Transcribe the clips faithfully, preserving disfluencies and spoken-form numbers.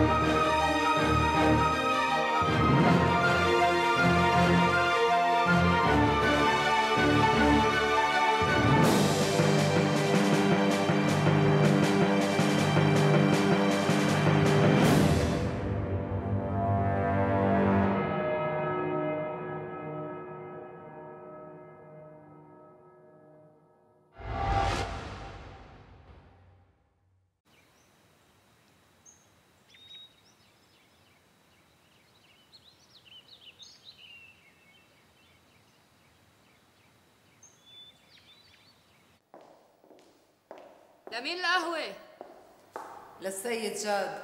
لمين القهوة؟ للسيد جاد.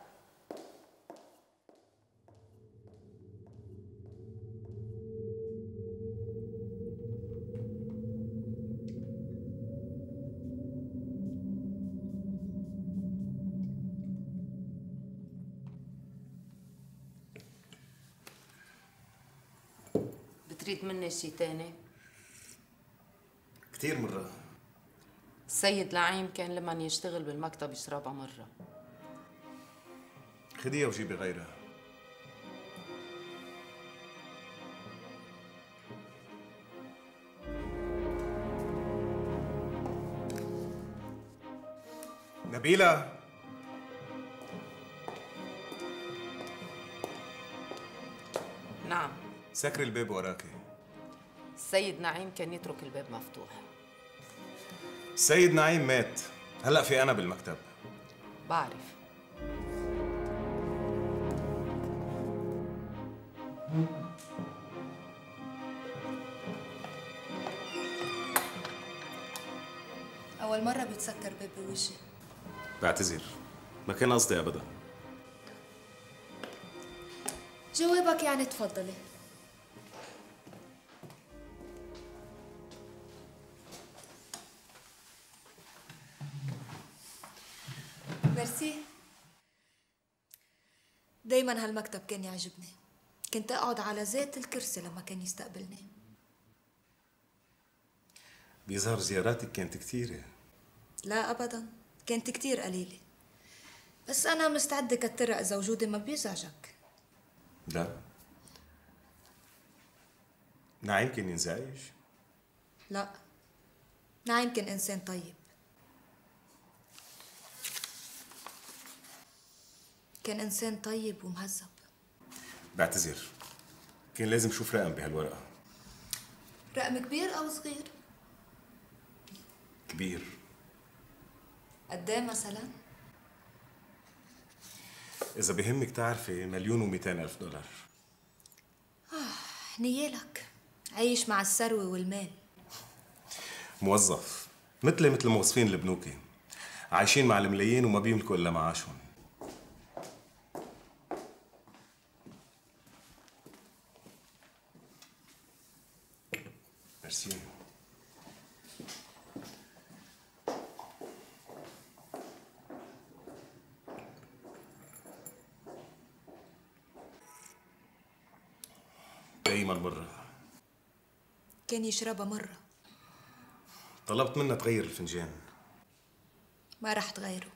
بتريد مني شي تاني؟ كتير مرة. السيد لعيم كان لما يشتغل بالمكتب يشربها مرة. خديها وجيبي غيرها. نبيلة، نعم. سكري الباب وراكي. السيد نعيم كان يترك الباب مفتوح. السيد نعيم مات، هلأ في أنا بالمكتب. بعرف. أول مرة بيتسكر باب بوجهي. بعتذر، ما كان قصدي أبدا. جوابك يعني تفضلي. ميرسي. دايما هالمكتب كان يعجبني، كنت أقعد على ذات الكرسي لما كان يستقبلني. بيظهر زياراتك كانت كثيرة. لا أبدا، كانت كتير قليلة، بس أنا مستعدة كترها إذا وجودي ما بيزعجك. لا. نعيم كان ينزعج؟ لا، نعيم كان إنسان طيب، كان إنسان طيب ومهذب. بعتذر، كان لازم شوف رقم بهالورقة. رقم كبير أو صغير؟ كبير. قد ايه مثلا؟ إذا بهمك تعرفي مليون ومئتين ألف دولار. آه نيالك، عايش مع الثروة والمال. موظف، مثلي مثل الموظفين البنوكي، عايشين مع الملايين وما بيملكوا إلا معاشهم. ميرسي. دايما مرة. كان يشربها مرة. طلبت منها تغير الفنجان. ما رح تغيره.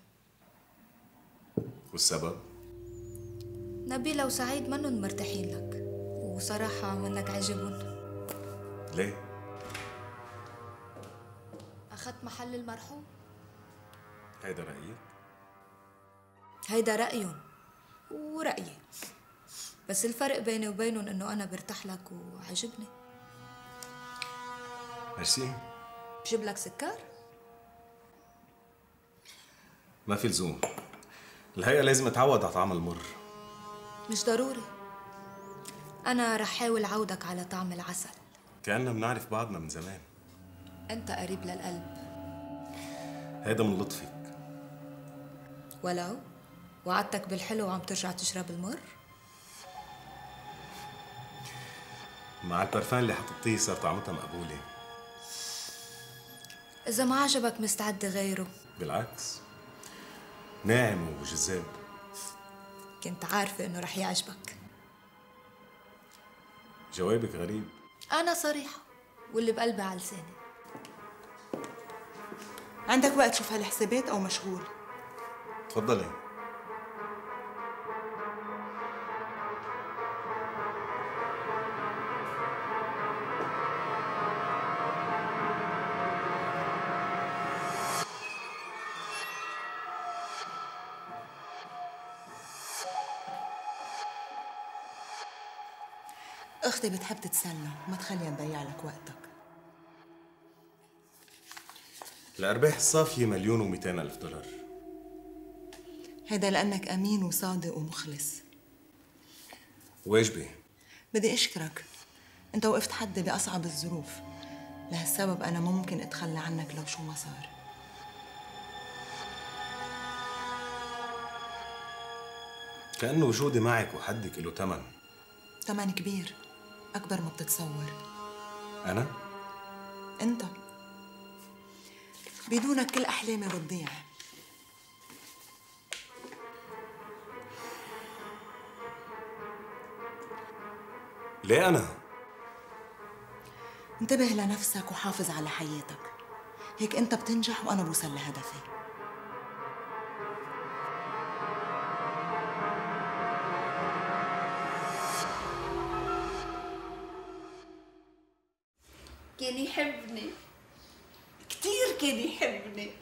والسبب؟ نبيلة وسعيد منن مرتاحين لك، وصراحة منك عجبهم. ليه؟ أخذت محل المرحوم. هيدا رأيك؟ هيدا رأيهم ورأيي، بس الفرق بيني وبينهم إنه أنا برتاح لك وعجبني. ميرسي. بجيب لك سكر؟ ما في لزوم، الهيئة لازم اتعود على طعم المر. مش ضروري، أنا رح حاول عودك على طعم العسل. كأننا بنعرف بعضنا من زمان. أنت قريب للقلب. هيدا من لطفك. ولو وعدتك بالحلو وعم ترجع تشرب المر. مع البرفان اللي حطيتيه صار طعمتها مقبولة. إذا ما عجبك مستعد غيره. بالعكس، ناعم وجذاب. كنت عارفة إنه رح يعجبك. جوابك غريب. أنا صريحة واللي بقلبي على لساني. عندك وقت تشوف هالحسابات أو مشغول؟ تفضلي. اختي بتحب تتسلى، ما تخليها تضيع لك وقتك. الارباح الصافيه مليون ومئتين الف دولار. هيدا لانك امين وصادق ومخلص. واجبي. بدي اشكرك، انت وقفت حدي باصعب الظروف. لهالسبب انا ما ممكن اتخلى عنك لو شو ما صار. كأنه وجودي معك وحدك له ثمن. ثمن كبير، اكبر ما بتتصور. انا؟ انت بدونك كل احلامي بتضيع. ليه انا؟ انتبه لنفسك وحافظ على حياتك، هيك انت بتنجح وانا بوصل لهدفي. كان يحبني كتير، كان يحبني،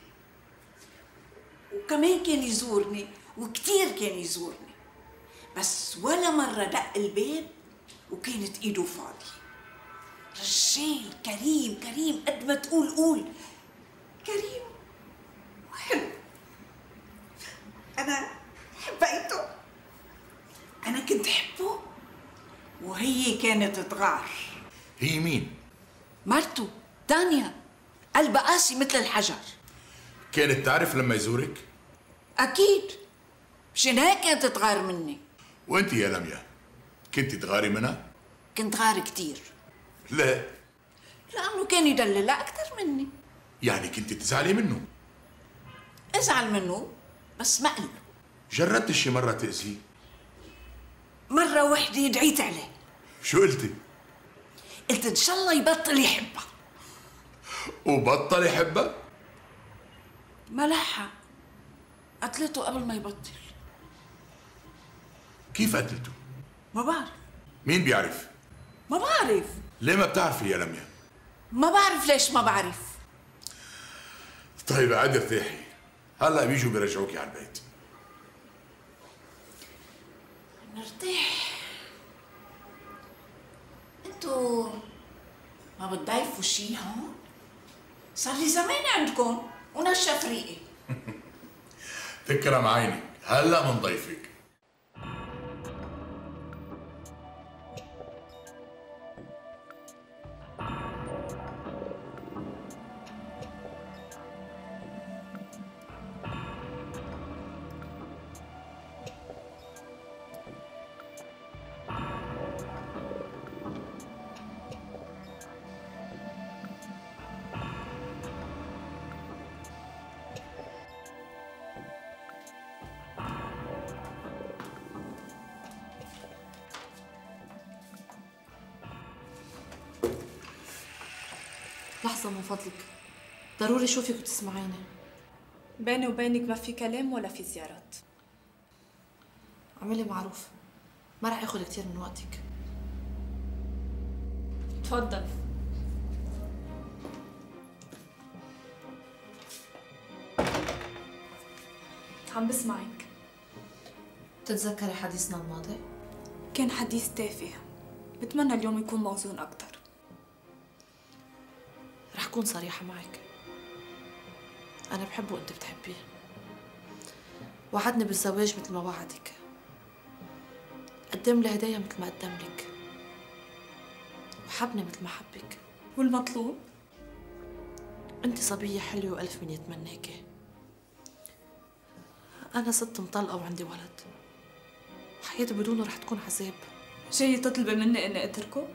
وكمان كان يزورني وكتير كان يزورني، بس ولا مرة دق الباب وكانت ايده فاضية. رجال كريم كريم قد ما تقول قول، كريم وحلو. أنا حبيته، أنا كنت حبه وهي كانت تغار. هي مين؟ مرته تانيا، قلبها قاسي مثل الحجر. كانت تعرف لما يزورك؟ أكيد، مشان هيك كانت تغار مني. وانت يا لميا كنت تغاري منها؟ كنت غار كتير. لا. لأنه كان يدللها أكثر مني. يعني كنت تزعلي منه؟ ازعل منه بس ما قله. جربت شي مرة تأذيه؟ مرة وحدة دعيت عليه. شو قلتي؟ قلت إن شاء الله يبطل يحبها. وبطل يحبها؟ ملحها، قتلته قبل ما يبطل. كيف قتلته؟ ما بعرف. مين بيعرف؟ ما بعرف. ليه ما بتعرفي يا لميا؟ ما بعرف ليش ما بعرف. طيب عادي ارتاحي، هلا بيجوا بيرجعوكي على البيت. نرتاح. انتو ما بتضيفوا شي هون؟ صار لي زمان عندكم ونشف ريقي. تكرم عينك، هلا منضيفك. لحظة من فضلك، ضروري شوفك وتسمعيني. بيني وبينك ما في كلام ولا في زيارات. اعملي معروف، ما رح اخذ كثير من وقتك. تفضل. عم بسمعك. بتتذكري حديثنا الماضي؟ كان حديث تافه، بتمنى اليوم يكون موزون أكتر. رح كون صريحة معك، أنا بحبه وأنت بتحبيه. وعدني بالزواج مثل ما وعدك، قدم لي هدايا مثل ما قدم لك، وحبني مثل ما حبك. والمطلوب؟ أنت صبية حلوة وألف من يتمناكي. أنا ست مطلقة وعندي ولد، حياتي بدونه رح تكون عذاب. جاي تطلبي مني إني أتركه؟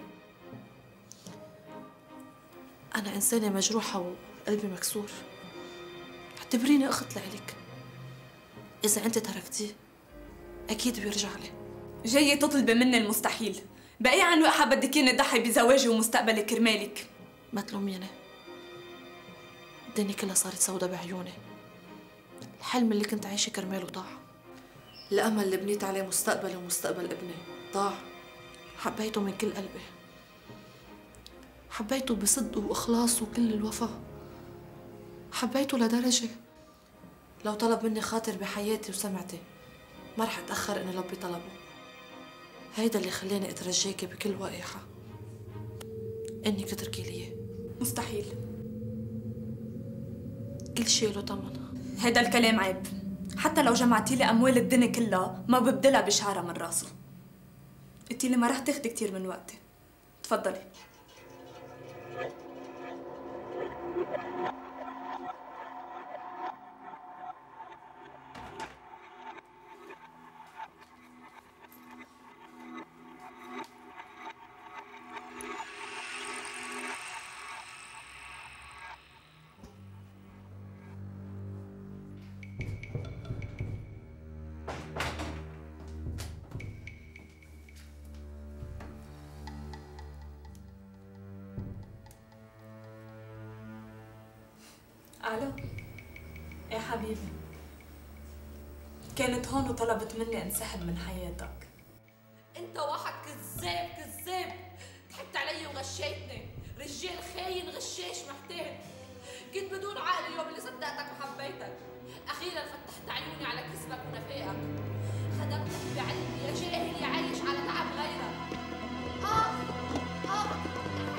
أنا إنسانة مجروحة وقلبي مكسور، اعتبريني أخت لإلك. إذا أنت تركتيه أكيد بيرجع لي. جاي تطلبي مني المستحيل، بقي عن وقحة بدك إياني ضحي بزواجي ومستقبلي كرمالك. ما تلوميني، الدنيا كلها صارت سودا بعيوني. الحلم اللي كنت عايشة كرماله ضاع، الأمل اللي بنيت عليه مستقبلي ومستقبل ابني ضاع. حبيته من كل قلبي، حبيته بصدق وإخلاص وكل الوفاء. حبيته لدرجة لو طلب مني خاطر بحياتي وسمعتي ما رح أتأخر إني لبي طلبه. هيدا اللي خلاني أترجاكي بكل وقاحة. إنك تتركي لي إياه. مستحيل. كل شيء له ثمن. هيدا الكلام عيب. حتى لو جمعتي لي أموال الدنيا كلها ما ببدلها بشعرة من راسه. قلتي لي ما رح تاخدي كتير من وقتي. تفضلي. الو. ايه حبيبي، كانت هون وطلبت مني انسحب من حياتك. انت واحد كذاب كذاب، ضحكت علي وغشيتني، رجال خاين غشاش محتاج. كنت بدون عقل اليوم اللي صدقتك وحبيتك. اخيرا فتحت عيوني على كذبك ونفاقك. خدمتك بعلمي يا جاهل يا عايش على تعب غيرك. اه اه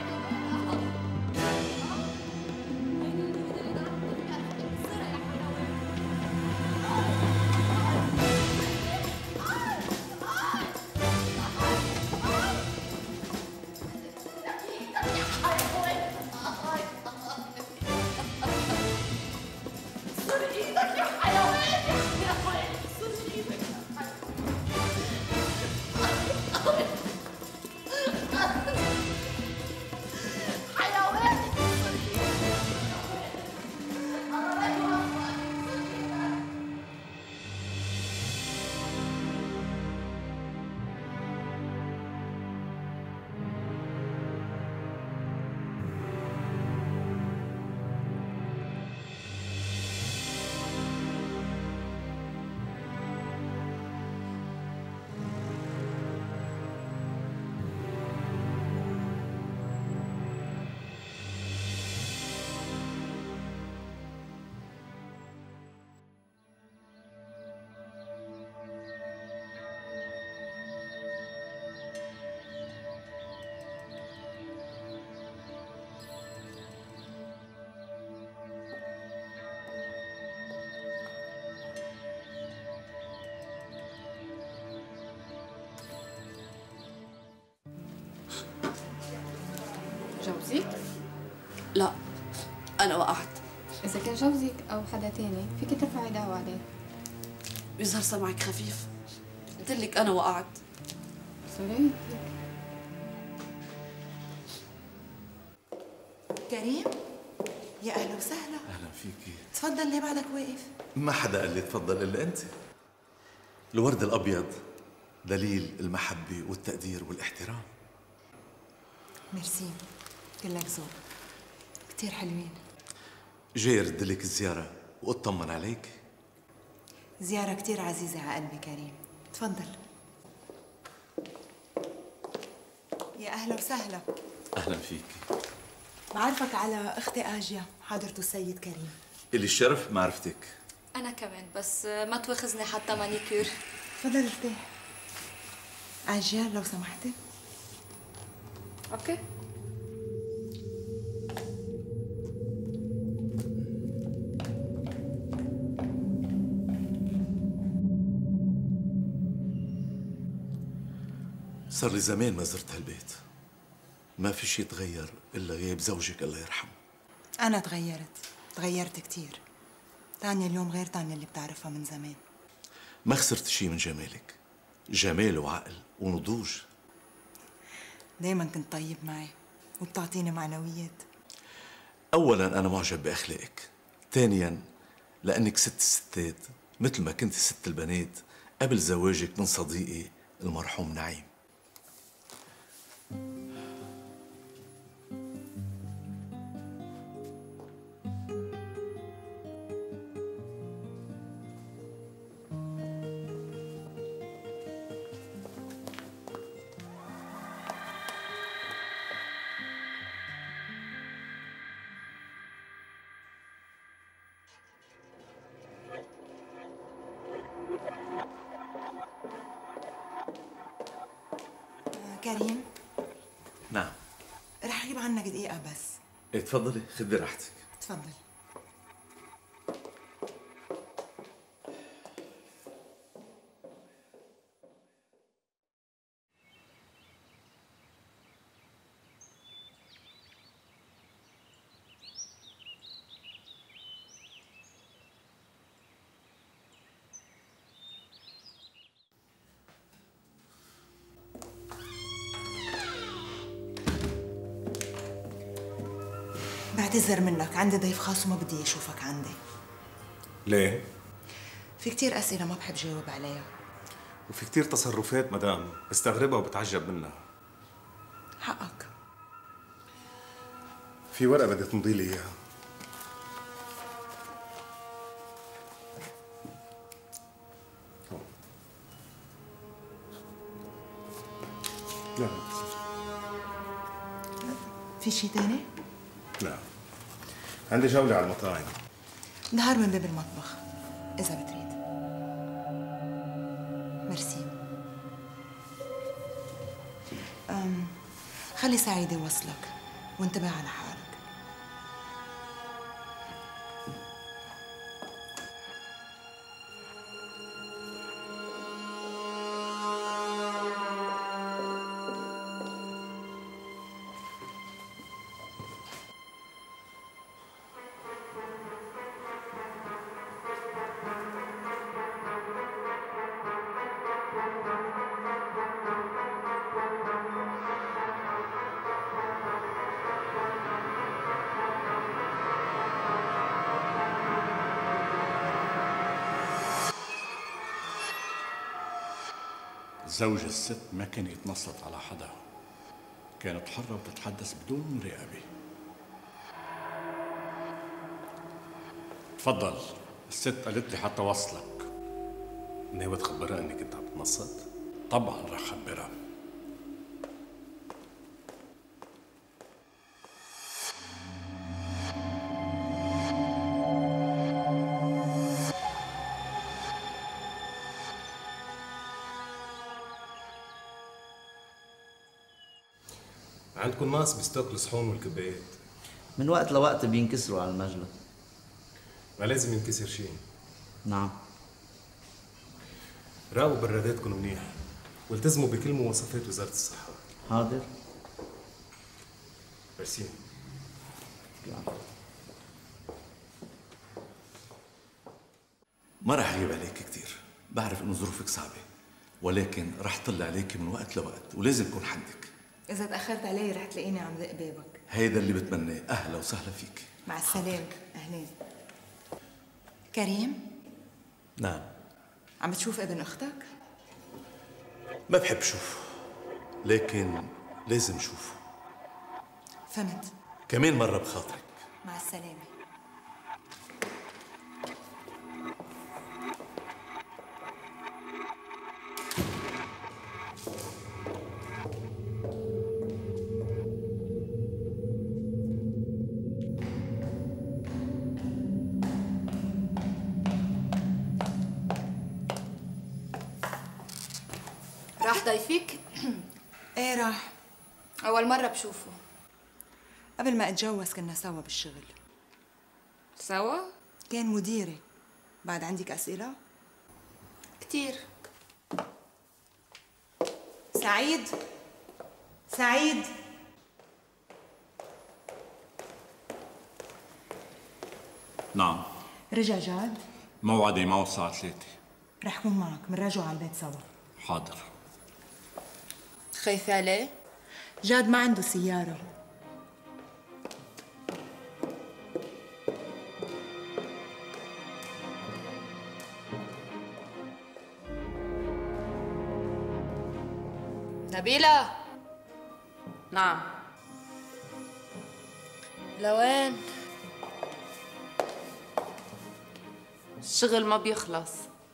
جوزك؟ لا، أنا وقعت. إذا كان جوزك أو حدا تاني فيك ترفعي دعوة عليه. بيظهر سمعك خفيف. قلت لك أنا وقعت. سوري. كريم، يا أهلا وسهلا. أهلا فيكي. تفضل، ليه بعدك واقف؟ ما حدا قال لي تفضل إلا أنت. الورد الأبيض دليل المحبة والتقدير والاحترام. ميرسي، كلك ذوق، كتير حلوين. جاي أرد لك الزيارة وأطمن عليك. زيارة كتير عزيزة على قلبي كريم، تفضل. يا أهلا وسهلا. أهلا فيكي. بعرفك على أختي آجيا، حضرته السيد كريم. إلي الشرف معرفتك. أنا كمان، بس ما تواخذني حتى مانيكير. تفضل ارتاح. آجيا لو سمحتي. أوكي. صار لي زمان ما زرت هالبيت. ما في شي تغير إلا غياب زوجك الله يرحمه. أنا تغيرت، تغيرت كتير. تانيا اليوم غير تانيا اللي بتعرفها من زمان. ما خسرت شي من جمالك. جمال وعقل ونضوج. دايما كنت طيب معي وبتعطيني معنويات. أولاً أنا معجب بأخلاقك. ثانياً لأنك ست الستات مثل ما كنت ست البنات قبل زواجك من صديقي المرحوم نعيم. كريم. نعم. رح اجيب عنك دقيقة بس. ايه تفضلي خدي راحتك. تفضل. بعتذر منك، عندي ضيف خاص وما بدي اشوفك عندي. ليه؟ في كتير اسئله ما بحب جاوب عليها. وفي كتير تصرفات مدام بستغربها وبتعجب منها. حقك. في ورقة بدها تمضي لي اياها. لا في شي تاني؟ لا، عندي جولة على المطاعم. نهار من باب المطبخ إذا بتريد. ميرسي. أم خلي سعيد يوصلك وانتبه على حالك. زوج الست ما كان يتنصت على حدا، كانت حرة وتتحدث بدون مراقبة. تفضل، الست قالت لي حتى وصلك. ناوي تخبرها انك كنت عم تنصت؟ طبعا رح خبرها. عندكم ناس بيستوكوا الصحون والكبايات؟ من وقت لوقت بينكسروا على المجلة. ما لازم ينكسر شيء. نعم. راقبوا براداتكم منيح والتزموا بكل مواصفات وزارة الصحة. حاضر. ميرسي. ما رح اغيب عليك كثير، بعرف انه ظروفك صعبة، ولكن رح طلع عليك من وقت لوقت ولازم كون حدك. إذا تأخرت علي رح تلاقيني عم دق بابك. هيدا اللي بتمناه. أهلا وسهلا فيك. مع السلامة. أهلين. كريم؟ نعم. عم تشوف ابن أختك؟ ما بحب شوفه، لكن لازم شوفه. فهمت. كمان مرة بخاطرك. مع السلامة. راح ضيفك؟ ايه راح. أول مرة بشوفه. قبل ما اتجوز كنا سوا بالشغل. سوا؟ كان مديري. بعد عندك أسئلة؟ كتير. سعيد؟ سعيد؟ نعم. رجع جاد؟ موعدي معه الساعة ثلاثة. رح كون معك، منراجعوا على البيت سوا. حاضر. خايفة عليه؟ جاد ما عنده سيارة. نبيلة. نعم. لوين؟ الشغل ما بيخلص.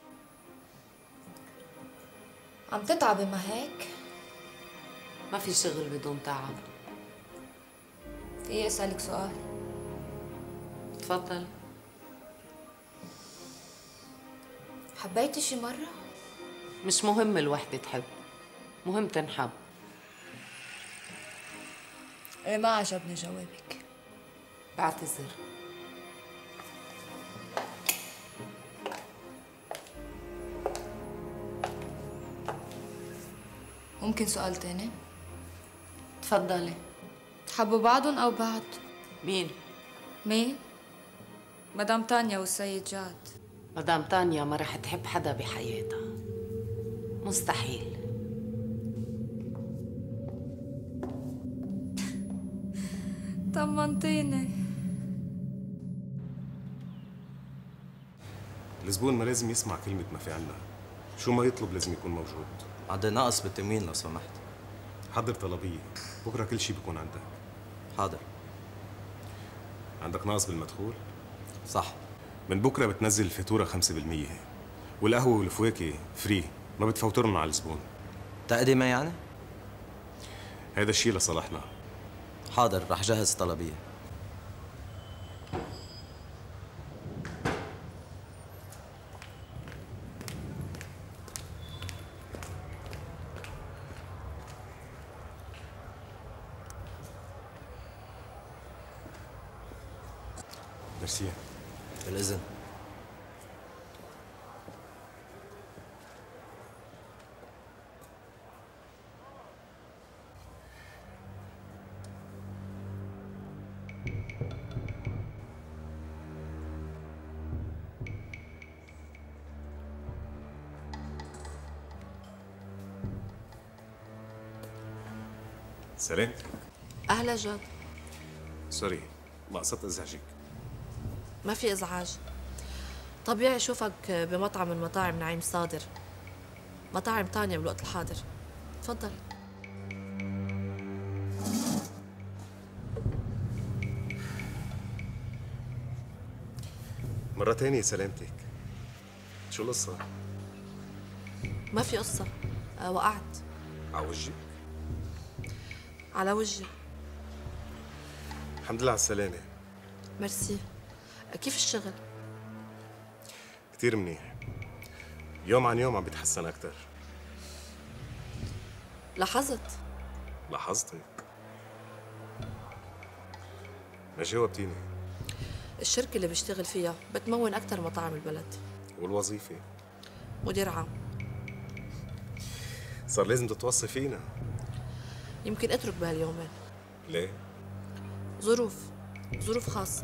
عم تتعبي ما هيك؟ ما في شغل بدون تعب. في أسألك سؤال؟ تفضل. حبيتي شي مرة؟ مش مهم الوحدة تحب، مهم تنحب. ايه ما عجبني جوابك. بعتذر. ممكن سؤال تاني؟ تفضلي. تحبوا بعضهم أو بعض؟ مين؟ مين؟ مدام تانيا والسيد جاد. مدام تانيا ما رح تحب حدا بحياتها، مستحيل. طمنتيني. الزبون ما لازم يسمع كلمة ما في عنا، شو ما يطلب لازم يكون موجود. عاد ناقص بالتموين لو سمحت. حضر طلبية، بكرة كل شيء بيكون عندك. حاضر. عندك ناقص بالمدخول؟ صح. من بكرة بتنزل الفاتورة خمسة بالمية، والقهوة والفواكه فري، ما بتفوترن على الزبون. تقديمة يعني؟ هذا الشيء لصالحنا. حاضر، رح جهز طلبية. ميرسي. بالإذن. سلامتك. أهلا جاد. سوري، ما قصدت ازعجك. ما في إزعاج. طبيعي أشوفك بمطعم من مطاعم نعيم صادر، مطاعم تانية بالوقت الحاضر. تفضل. مرة تانية سلامتك. شو القصة؟ ما في قصة. أه وقعت. على وجهي؟ على وجهي. الحمد لله على السلامة. ميرسي. كيف الشغل؟ كتير منيح. يوم عن يوم عم بيتحسن أكتر. لاحظت. لاحظتك؟ ما جاوبتيني. الشركة اللي بشتغل فيها بتمون أكتر مطاعم البلد. والوظيفة؟ مدير عام. صار لازم تتوصي فينا. يمكن اترك بهاليومين. ليه؟ ظروف ظروف خاصة.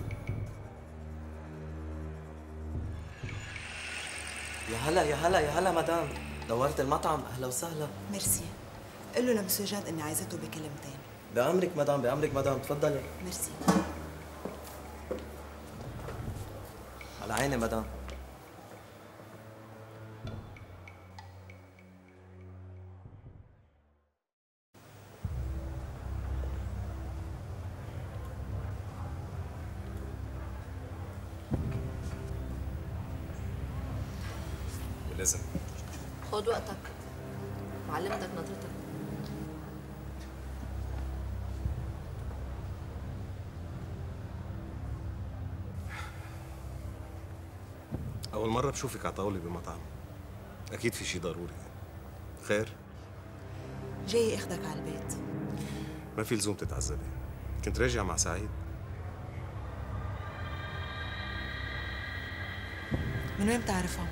يا هلا يا هلا يا هلا مدام، دورت المطعم. اهلا وسهلا. ميرسي. قل له لمسيو جاد اني عايزته بكلمتين. بأمرك مدام، بأمرك مدام، تفضلي. ميرسي. على عيني مدام. بالإذن. خد وقتك، معلمتك نظرتك. أول مرة بشوفك على طاولة بمطعم، أكيد في شي ضروري. خير؟ جاي اخدك على البيت. ما في لزوم تتعذبي، كنت راجع مع سعيد. من وين بتعرفها؟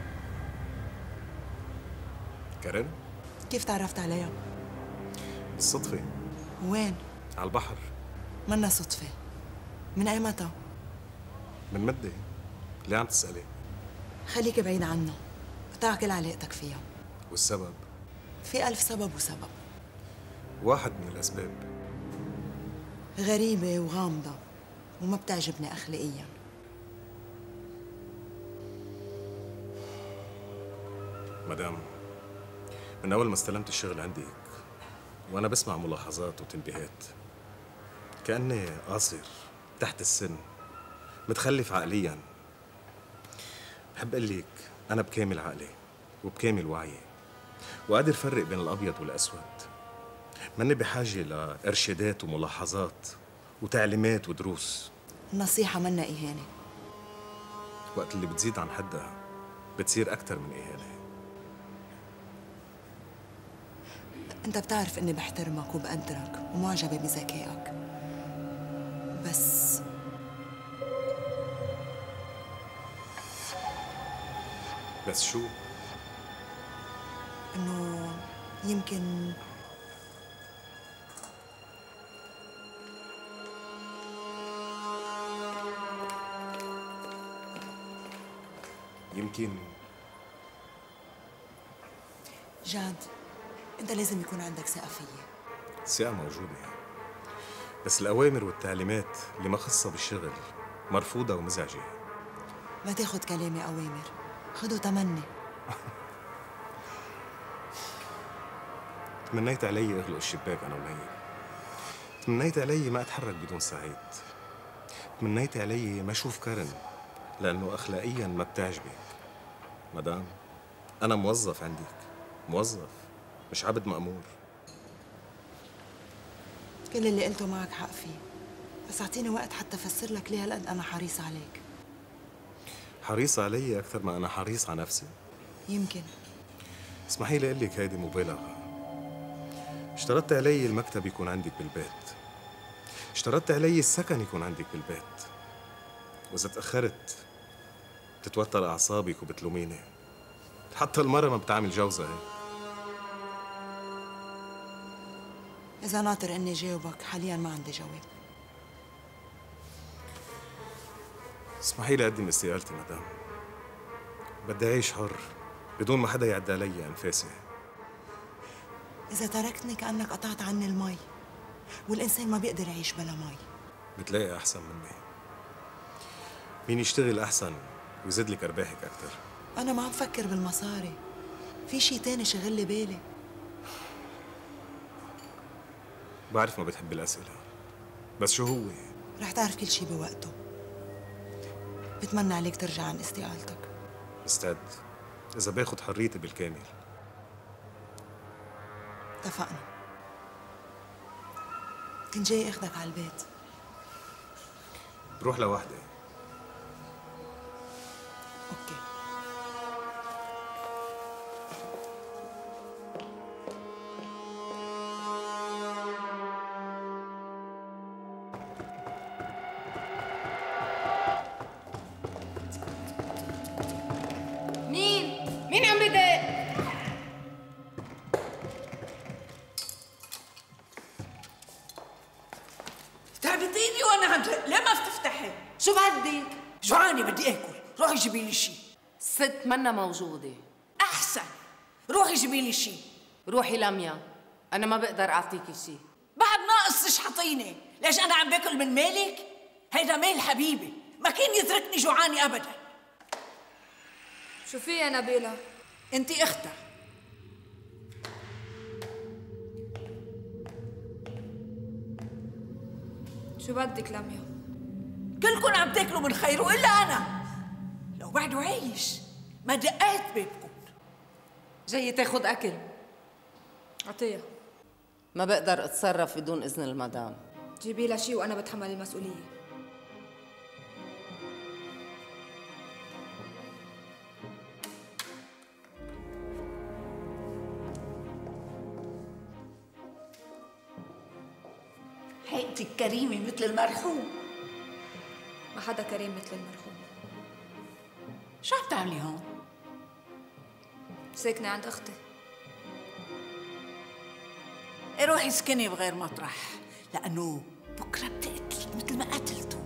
كارين؟ كيف تعرفت عليها؟ بالصدفة. وين؟ على البحر. منا صدفة. من أي متى؟ من مدة. ليه عم تسألي؟ خليك بعيد عنها، قطع كل علاقتك فيها. والسبب؟ في ألف سبب وسبب. واحد من الأسباب. غريبة وغامضة وما بتعجبني أخلاقياً. مدام، من أول ما استلمت الشغل عندك وأنا بسمع ملاحظات وتنبيهات، كأني قاصر، تحت السن، متخلف عقلياً. بحب أقول لك أنا بكامل عقلي وبكامل وعيي، وقادر فرق بين الأبيض والأسود. ماني بحاجة لإرشادات وملاحظات وتعليمات ودروس. النصيحة منا إهانة. وقت اللي بتزيد عن حدها بتصير أكتر من إهانة. انت بتعرف اني بحترمك وبقدرك ومعجبة بذكائك، بس بس شو؟ انه يمكن يمكن جاد، انت لازم يكون عندك ثقة فيي. الثقة موجودة، بس الأوامر والتعليمات اللي ما خصها بالشغل مرفوضة ومزعجة. ما تاخد كلامي أوامر، خده تمني. تمنيت علي اغلق الشباك انا ومي. تمنيت علي ما اتحرك بدون سعيد. تمنيت علي ما اشوف كارن لانه اخلاقيا ما بتعجبك. مدام انا موظف عندك، موظف مش عبد مأمور. كل اللي قلته معك حق فيه، بس اعطيني وقت حتى افسر لك ليه هالقد انا حريص عليك. حريص علي اكثر ما انا حريص على نفسي؟ يمكن. اسمحي لي اقول لك هيدي مبالغه. اشترطت علي المكتب يكون عندك بالبيت، اشترطت علي السكن يكون عندك بالبيت، واذا تاخرت بتتوتر اعصابك وبتلوميني. حتى المرة ما بتعامل جوزها هيك. اذا ناطر اني جاوبك حاليا ما عندي جواب. اسمحي لي اقدم استقالتي مدام. بدي اعيش حر بدون ما حدا يعدى علي انفاسي. إذا تركتني كأنك قطعت عني المي، والإنسان ما بيقدر يعيش بلا مي. بتلاقي أحسن مني. مين يشتغل أحسن ويزيد لك أرباحك أكثر؟ أنا ما عم فكر بالمصاري، في شي تاني شغل لي بالي. بعرف ما بتحب الأسئلة، بس شو هو؟ رح تعرف كل شي بوقته. بتمنى عليك ترجع عن استقالتك. مستعد إذا باخد حريتي بالكامل. اتفقنا. كنت جاي اخدك على البيت. بروح لوحدي. اوكي. مين؟ مين عم بدق؟ تعبتيني وانا عم ليه ما بتفتحي؟ شو بدك؟ جوعانة بدي اكل، روحي جيبي لي شيء. الست منا موجودة. احسن، روحي جيبي لي شيء. روحي لميا، أنا ما بقدر أعطيكي شيء. بعد ناقص تشحطيني، ليش أنا عم باكل من مالك؟ هيدا مال حبيبي، ما كان يتركني جوعانة أبدا. شو في يا نبيلة؟ أنت أختها. شو بدك لميا؟ كلكم عم تاكلوا من خيره إلا أنا. لو بعده عايش ما دقيت بابكم. جاي تاخد أكل. أعطيها. ما بقدر أتصرف بدون إذن المدام. جيبي لها شيء وأنا بتحمل المسؤولية. حقيقتك كريمة مثل المرحوم. ما حدا كريم مثل المرحوم. شو عم تعملي هون؟ ساكنة عند أختي. روحي اسكني بغير مطرح، لأنه بكرة بتقتلك مثل ما قتلته.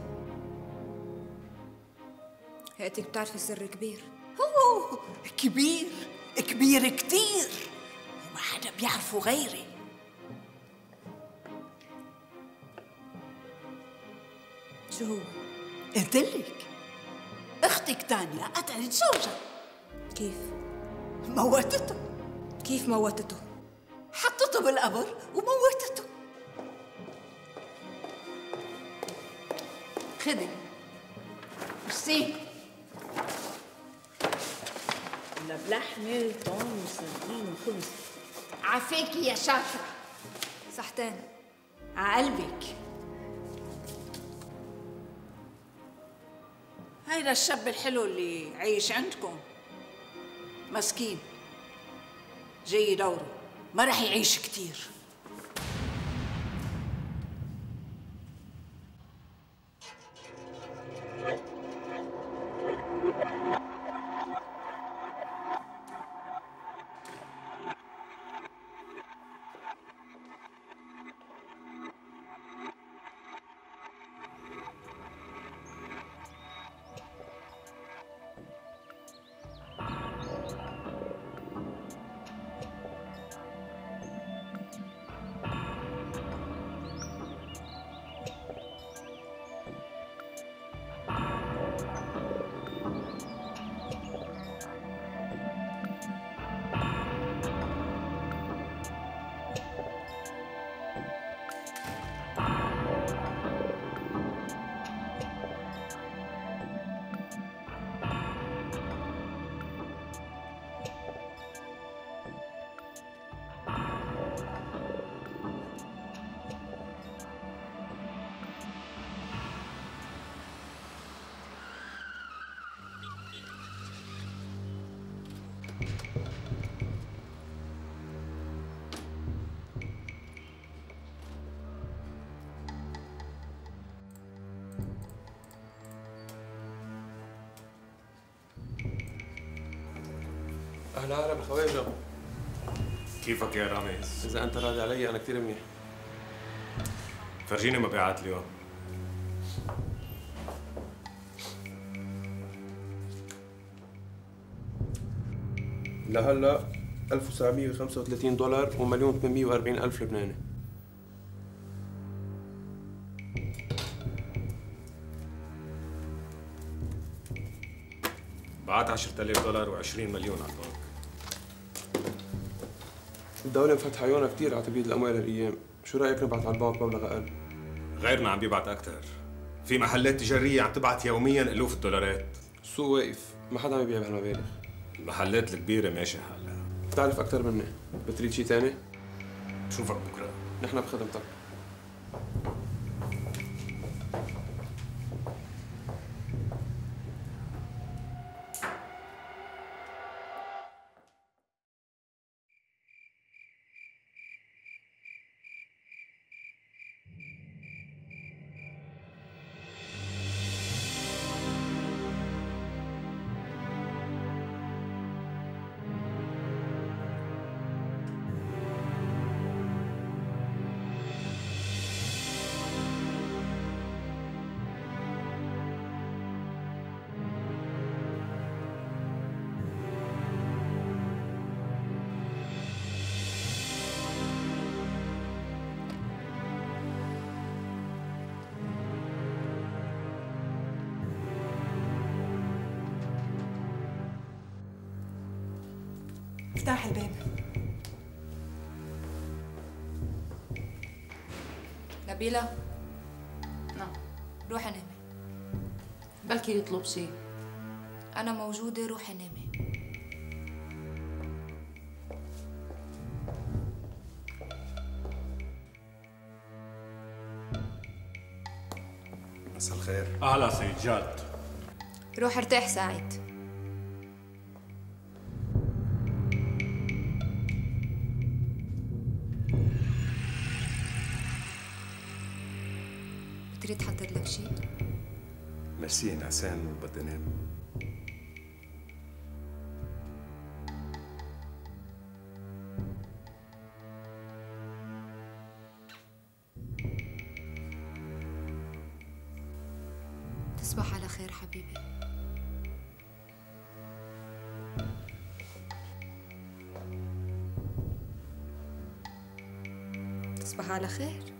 هيئتك بتعرفي سر كبير. هو كبير كبير كتير وما حدا بيعرفه غيري. شو هو؟ قلتلك اختك تانيا قتلت زوجها. كيف؟ موتته. كيف موتته؟ حطته بالقبر وموتته. خدي. ميرسي. لا بلحمة وطعم وسردين وخبز. عافاكي يا شاطرة. صحتين. عقلبك. هيدا الشاب الحلو اللي عايش عندكم مسكين، جاي دوره ما رح يعيش كتير. اهلا اهلا بالخواجه. كيفك يا رامز؟ اذا انت راضي علي انا كثير منيح. فرجيني مبيعات اليوم. لهلا ألف وسبعمية وخمسة وثلاثين دولار ومليون ثمانمية وأربعين ألف لبناني. بعت عشرة آلاف دولار وعشرين مليون على البنك. الدولة مفتحة عيونها كثير على تبييض الأموال هالأيام، شو رأيك نبعت على البنك مبلغ أقل؟ غيرنا عم بيبعت أكثر. في محلات تجارية عم تبعت يوميا ألوف الدولارات. السوق واقف، ما حدا عم يبيع بهالمبالغ. المحلات الكبيرة ماشي حالها. بتعرف أكثر مني، بتريد شيء ثاني؟ بشوفك بكرة. نحن بخدمتك. افتح الباب. نبيلة. نعم. روحي نامي. بلكي يطلب شيء. أنا موجودة، روحي نامي. مساء الخير. أهلا سيد جاد. روح ارتاح سعيد. بتريد حضر لك شيء؟ ميرسي نعسان وبدي انام. تصبح على خير حبيبي. تصبح على خير.